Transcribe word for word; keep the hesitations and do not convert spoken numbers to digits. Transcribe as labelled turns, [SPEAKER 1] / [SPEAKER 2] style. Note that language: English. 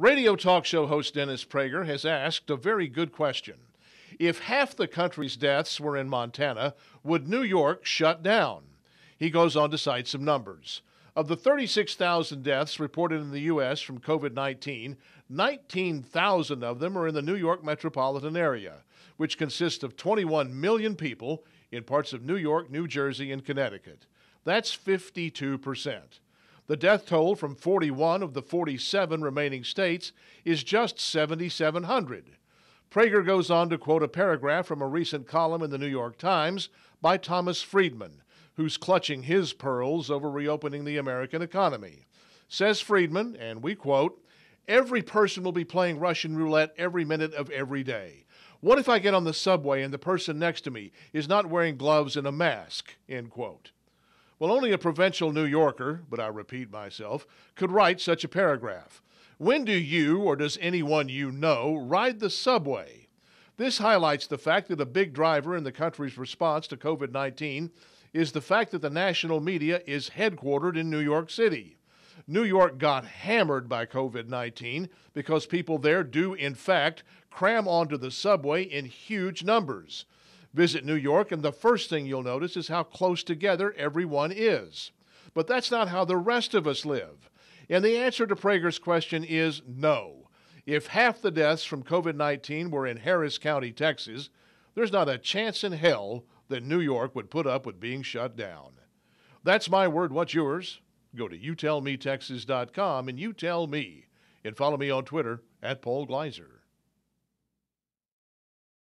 [SPEAKER 1] Radio talk show host Dennis Prager has asked a very good question. If half the country's deaths were in Montana, would New York shut down? He goes on to cite some numbers. Of the thirty-six thousand deaths reported in the U S from COVID nineteen, nineteen thousand of them are in the New York metropolitan area, which consists of twenty-one million people in parts of New York, New Jersey, and Connecticut. That's fifty-two percent. The death toll from forty-one of the forty-seven remaining states is just seven thousand seven hundred. Prager goes on to quote a paragraph from a recent column in the New York Times by Thomas Friedman, who's clutching his pearls over reopening the American economy. Says Friedman, and we quote, "Every person will be playing Russian roulette every minute of every day. What if I get on the subway and the person next to me is not wearing gloves and a mask?" End quote. Well, only a provincial New Yorker, but I repeat myself, could write such a paragraph. When do you, or does anyone you know, ride the subway? This highlights the fact that a big driver in the country's response to COVID nineteen is the fact that the national media is headquartered in New York City. New York got hammered by COVID nineteen because people there do, in fact, cram onto the subway in huge numbers. Visit New York, and the first thing you'll notice is how close together everyone is. But that's not how the rest of us live. And the answer to Prager's question is no. If half the deaths from COVID nineteen were in Harris County, Texas, there's not a chance in hell that New York would put up with being shut down. That's my word. What's yours? Go to you tell me texas dot com and you tell me. And follow me on Twitter at Paul Gleiser.